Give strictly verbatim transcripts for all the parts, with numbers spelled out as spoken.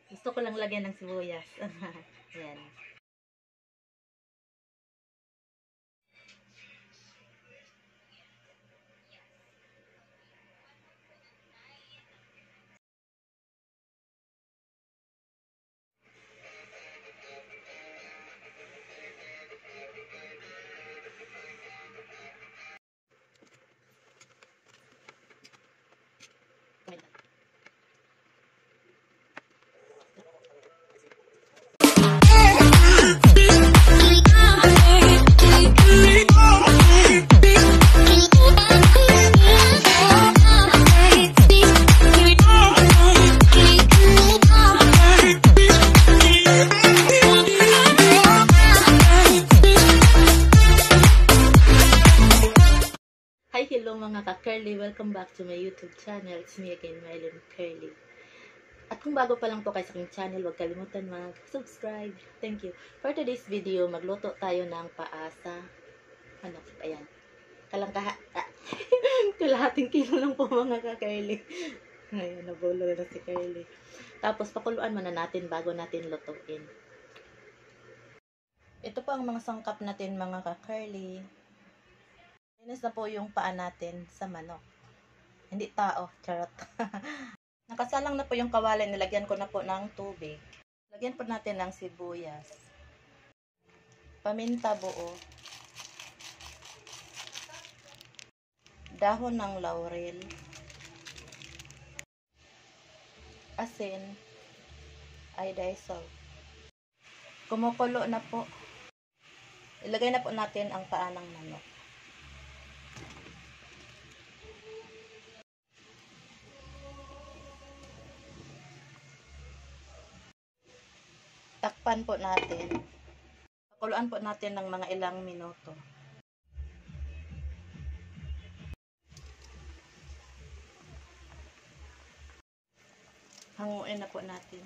Gusto ko lang lagyan ng sibuyas. Ayan. Hi, hello mga ka-curly. Welcome back to my YouTube channel. It's me again, Mylon Curly. At kung bago pa lang po kayo sa aking channel, huwag kalimutan mag-subscribe. Thank you. For today's video, magluto tayo ng paasa. Ano? Ayan. Kalangkaha. Ah. Kalahating kilo lang po mga ka-curly. Ayan, nabulo na si Curly. Tapos, pakuluan muna natin bago natin lutuin. Ito po ang mga sangkap natin mga ka-curly. Linis na po yung paa natin sa manok. Hindi tao, charot. Nakasalang na po yung kawali, nilagyan ko na po ng tubig. Lagyan po natin ng sibuyas. Paminta buo. Dahon ng laurel. Asin. Iodized salt. Kumukulo na po. Ilagay na po natin ang paa ng manok. Takpan po natin. Pakuluan po natin ng mga ilang minuto. Hanguin na po natin.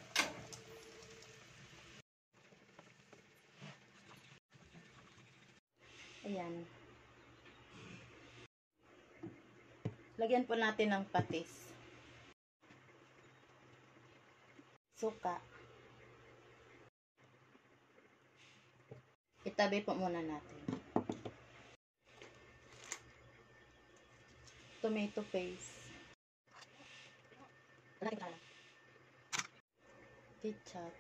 Ayan. Lagyan po natin ng patis. Suka. Itabi po muna natin. Tomato paste. Ketchup.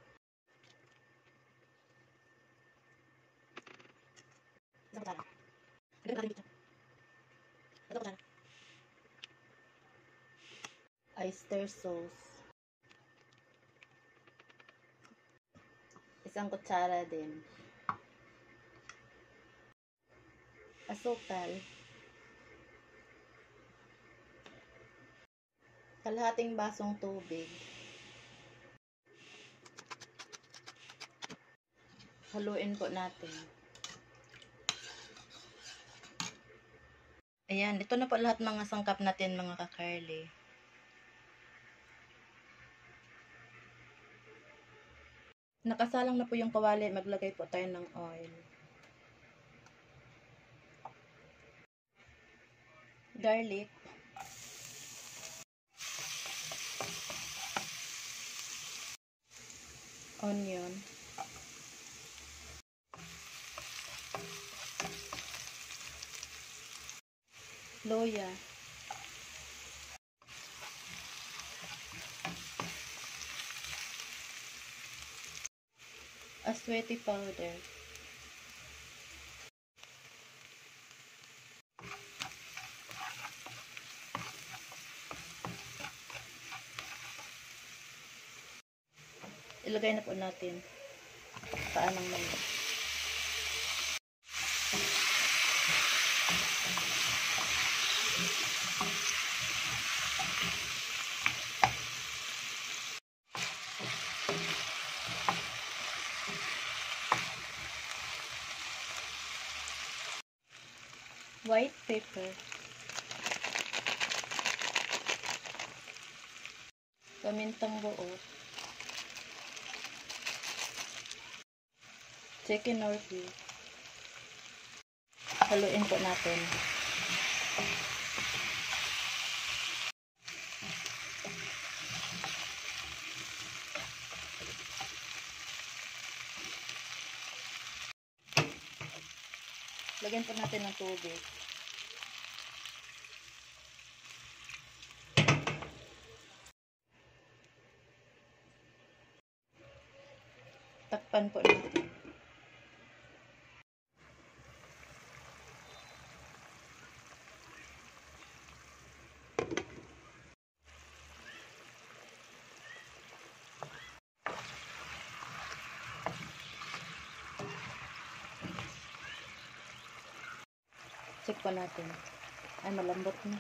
Oyster sauce. Isang kutsara din. Asukal. Kalahating basong tubig. Haluin po natin. Ayan, ito na po lahat mga sangkap natin mga ka-curly. Nakasalang na po yung kawali, maglagay po tayo ng oil. Garlic. Onion. Loya. Asweti powder. Ilagay na po natin paa ng manok. White pepper. Pamintang buo. Chicken or beef. Haluin po natin. Lagyan po natin ng tubig. Takpan po natin. Check po natin. Ay, malambot na.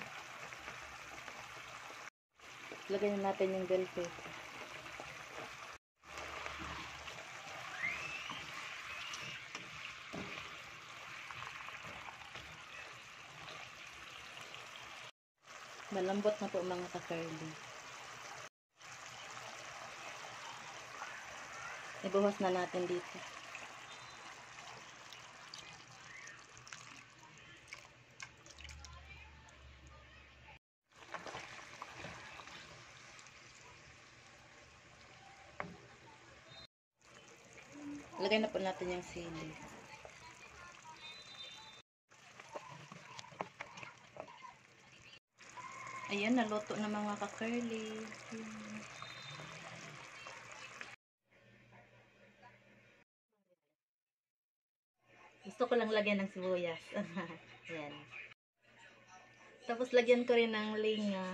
Lagyan na natin yung bell pepper. Malambot na po mga ka-curly. Ibuhos na natin dito. Lagay na po natin yung sili. Ayan, naluto na mga ka-curly. Gusto ko lang lagyan ng sibuyas. Ayan. Tapos lagyan ko rin ng linga.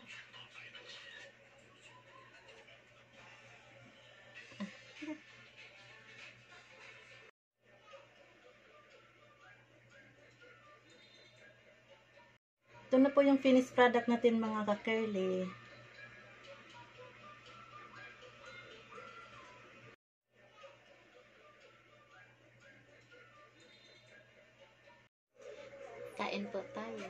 Ito na po yung finished product natin mga ka-curly. Kain po tayo.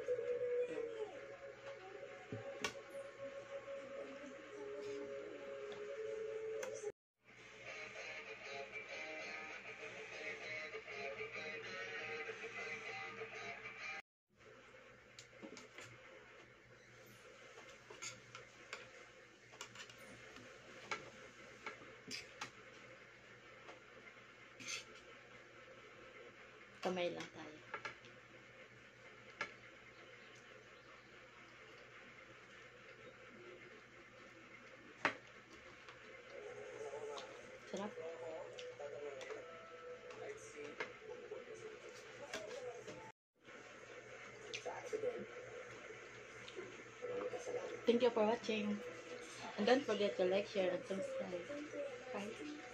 Kamay lang tayo. Sarap. Thank you for watching. And don't forget to like, share, and subscribe. Bye.